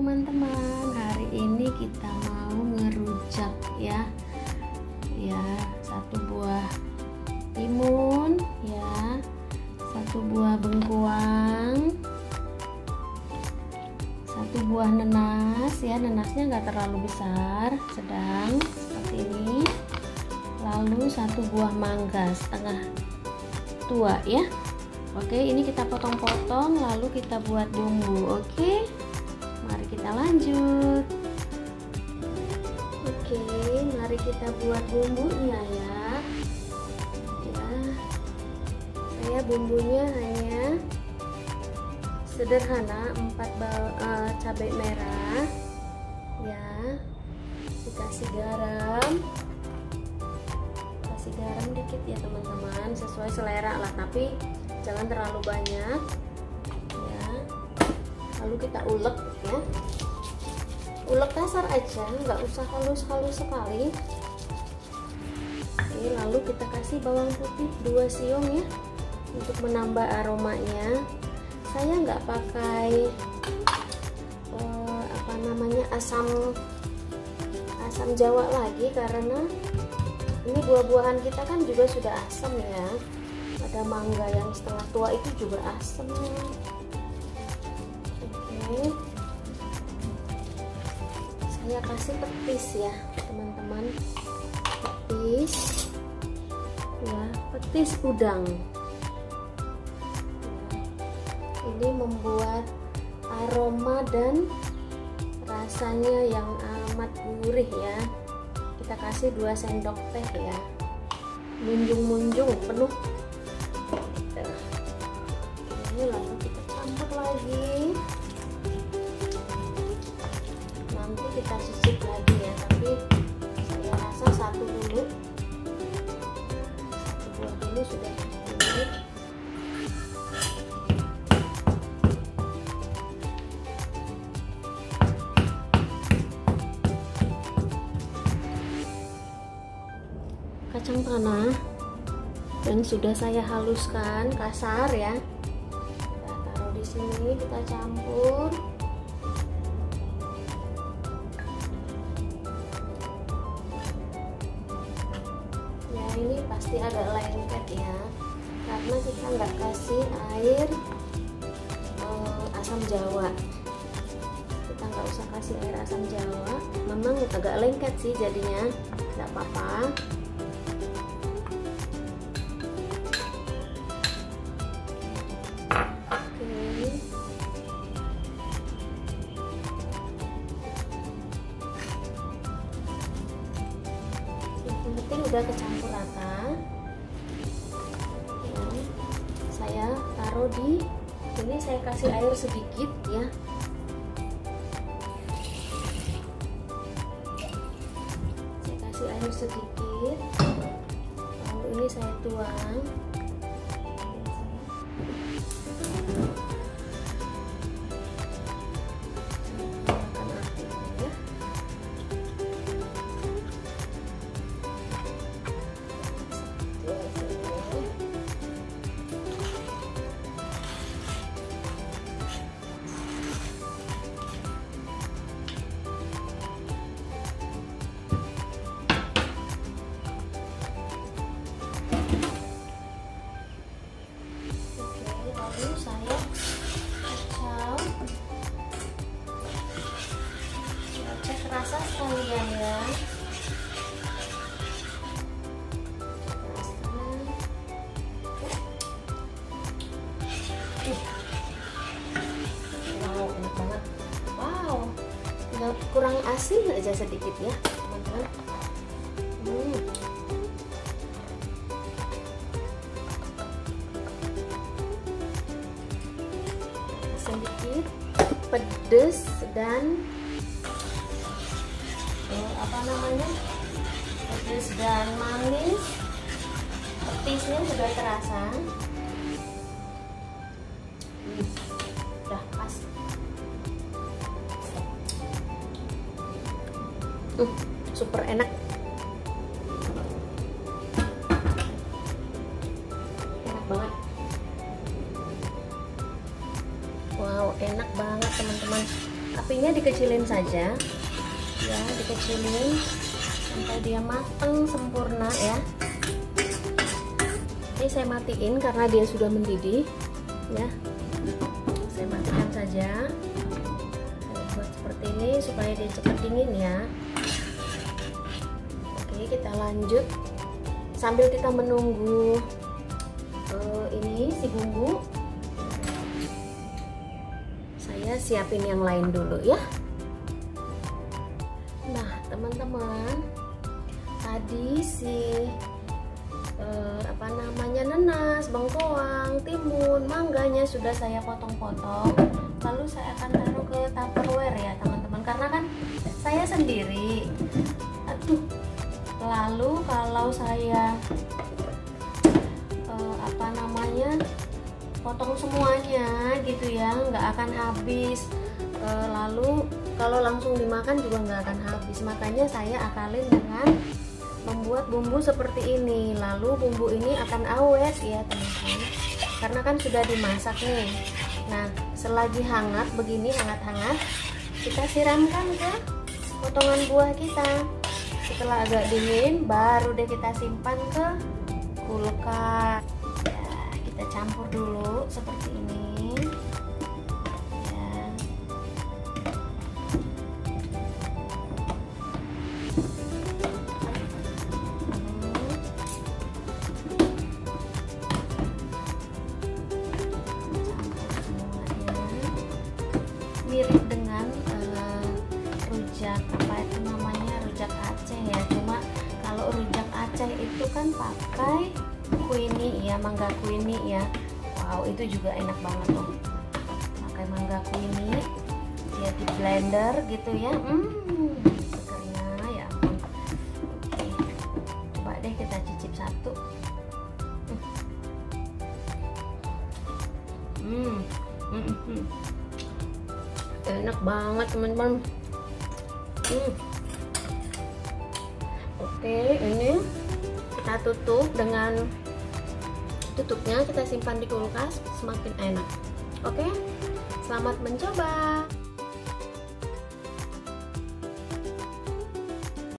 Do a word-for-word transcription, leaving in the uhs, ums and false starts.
teman-teman, hari ini kita mau ngerujak ya. Ya, satu buah timun ya, satu buah bengkuang, satu buah nenas ya, nenasnya nggak terlalu besar, sedang seperti ini. Lalu satu buah mangga setengah tua ya. Oke, ini kita potong-potong lalu kita buat bumbu. Oke, mari kita lanjut. Oke, mari kita buat bumbunya ya. Ya, saya bumbunya hanya sederhana, empat uh, cabai merah ya, dikasih garam, kasih garam dikit ya teman-teman, sesuai selera lah, tapi jangan terlalu banyak ya. Lalu kita ulek ya, ulek kasar aja, nggak usah halus-halus sekali. Oke, lalu kita kasih bawang putih dua siung ya, untuk menambah aromanya. Saya nggak pakai eh, apa namanya asam asam Jawa lagi, karena ini buah-buahan kita kan juga sudah asam ya. Ada mangga yang setengah tua itu juga asam. Oke, saya kasih petis ya teman-teman, petis ya, petis udang ya. Ini membuat aroma dan rasanya yang amat gurih ya. Kita kasih dua sendok teh ya, munjung-munjung penuh. Lalu kita campur lagi, nanti kita cicip lagi ya, tapi saya rasa satu dulu, satu buah dulu sudah cukup. Kacang tanah yang sudah saya haluskan kasar ya, di sini kita campur. Ya, ini pasti agak lengket ya, karena kita nggak kasih air eh, asam Jawa. Kita nggak usah kasih air asam Jawa. Memang agak lengket sih jadinya, nggak apa-apa. Penting udah kecampur rata ya. Saya taruh di ini, saya kasih air sedikit ya. Saya kasih air sedikit, lalu ini saya tuang. Lalu saya kacau, saya cek rasa sekalian ya. Wow, enak banget. Wow, tinggal kurang asin aja sedikit ya teman-teman. Hmm. Sedikit pedes dan eh, apa namanya pedes dan manis, petisnya sudah terasa. Hmm, udah pas. Uh, super enak, enak banget. Wow, enak banget teman-teman. Tapi apinya dikecilin saja ya, dikecilin sampai dia matang sempurna ya. Ini saya matiin karena dia sudah mendidih ya, saya matikan saja. Saya buat seperti ini supaya dia cepat dingin ya. Oke, kita lanjut sambil kita menunggu uh, ini si bumbu. Saya siapin yang lain dulu ya. Nah teman-teman, tadi si eh, apa namanya nanas, bengkoang, timun, mangganya sudah saya potong-potong. Lalu saya akan taruh ke tupperware ya teman-teman, karena kan saya sendiri. Aduh, lalu kalau saya eh, apa namanya potong semuanya gitu ya, nggak akan habis. E, lalu kalau langsung dimakan juga nggak akan habis. Makanya saya akalin dengan membuat bumbu seperti ini. Lalu bumbu ini akan awet ya teman-teman, karena kan sudah dimasak nih. Nah selagi hangat begini, hangat-hangat, kita siramkan ke potongan buah kita. Setelah agak dingin baru deh kita simpan ke kulkas. Kita campur dulu seperti ini ya. Campur semuanya, mirip dengan uh, rujak apa itu namanya, rujak Aceh ya. Cuma kalau rujak Aceh itu kan pakai kuini ya, mangga kuini ya. Wow, itu juga enak banget tuh. Pakai mangga kuini, dia di blender gitu ya. Hmm, segernya ya ampun. Oke, coba deh kita cicip satu. Hmm, hmm, hmm, hmm. Enak banget teman-teman. Hmm. Oke, ini kita tutup dengan tutupnya, kita simpan di kulkas, semakin enak. Oke, selamat mencoba.